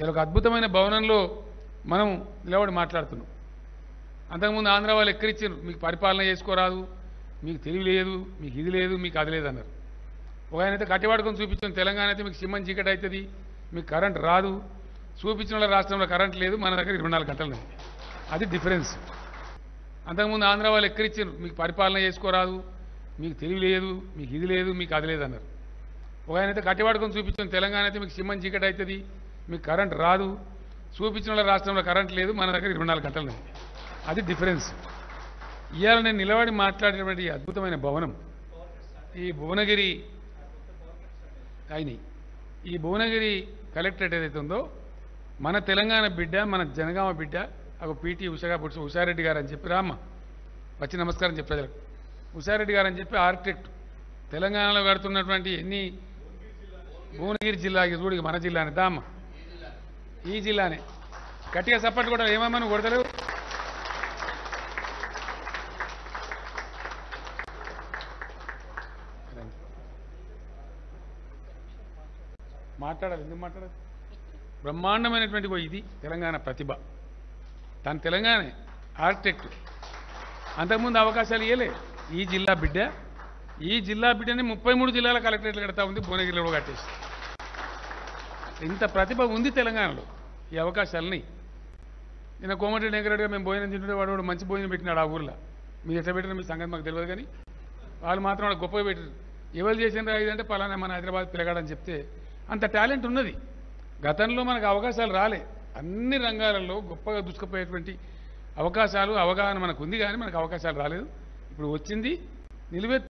అదొక అద్భుతమైన భవనంలో మనం నిలబడి మాట్లాడుతున్నాం. అంతకుముందు ఆంధ్ర వాళ్ళు ఎక్కడిచ్చారు, మీకు పరిపాలన చేసుకోరాదు, మీకు తెలివి లేదు, మీకు ఇది లేదు, మీకు అది లేదు అన్నారు. ఒక ఆయన అయితే కట్టివాడుకొని చూపించాం, తెలంగాణ అయితే మీకు సిమ్మని చీకటి అవుతుంది, మీకు కరెంట్ రాదు, చూపించిన వాళ్ళ రాష్ట్రంలో కరెంట్ లేదు, మన దగ్గర 24 గంటలు లేదు. అది డిఫరెన్స్. అంతకుముందు ఆంధ్ర వాళ్ళు ఎక్కడిచ్చారు, మీకు పరిపాలన చేసుకోరాదు, మీకు తెలివి లేదు, మీకు ఇది లేదు, మీకు అది లేదు అన్నారు. ఒక ఆయన అయితే కట్టివాడుకొని చూపించాం, తెలంగాణ అయితే మీకు సిమ్మని చీకటి అవుతుంది, మీకు కరెంట్ రాదు, చూపించిన వాళ్ళ రాష్ట్రంలో కరెంట్ లేదు, మన దగ్గర 24 గంటలు లేదు. అది డిఫరెన్స్. ఇవాళ నేను నిలబడి మాట్లాడేటువంటి అద్భుతమైన భవనం ఈ భువనగిరి అయినాయి. ఈ భువనగిరి కలెక్టరేట్ ఏదైతే ఉందో మన తెలంగాణ బిడ్డ, మన జనగామ బిడ్డ, ఒక పీటీ ఉషారెడ్డి గారు అని చెప్పి రామ్మ వచ్చి నమస్కారం చెప్పి ప్రజలకు. ఉషారెడ్డి గారు అని చెప్పి ఆర్కిటెక్ట్, తెలంగాణలో కడుతున్నటువంటి ఎన్ని భువనగిరి జిల్లా చూడు, మన జిల్లానే దామ్మ, ఈ జిల్లానే. గట్టిగా సపోర్ట్ కూడా ఏమమ్మా నువ్వు కొడతలేవు? మాట్లాడాలి, ఎందుకు మాట్లాడాలి? బ్రహ్మాండమైనటువంటి ఇది తెలంగాణ ప్రతిభ. తను తెలంగాణ ఆర్కిటెక్ట్. అంతకుముందు అవకాశాలు ఇవ్వలే. ఈ జిల్లా బిడ్డని 33 జిల్లాల కలెక్టరేట్లు కడతా ఉంది, భువనగిరిలో కూడా కట్టేసి. ఇంత ప్రతిభ ఉంది తెలంగాణలో. ఈ అవకాశాలని నిన్న కోమటిరెడ్డి వెంకరెడ్డిగా మేము భోజనం తింటుంటే వాడు మంచి భోజనం పెట్టినాడు ఆ ఊర్లో. మీరు ఎట్లా పెట్టినా మీ సంగతి మాకు తెలియదు, కానీ వాళ్ళు మాత్రం వాడు గొప్పగా పెట్టారు. ఎవరు చేసిన ఇదంటే పలానా మన హైదరాబాద్ పిలగాడని చెప్తే అంత టాలెంట్ ఉన్నది. గతంలో మనకు అవకాశాలు రాలే. అన్ని రంగాలలో గొప్పగా దూసుకుపోయేటువంటి అవకాశాలు, అవగాహన మనకు ఉంది, కానీ మనకు అవకాశాలు రాలేదు. ఇప్పుడు వచ్చింది. నిలువెత్తు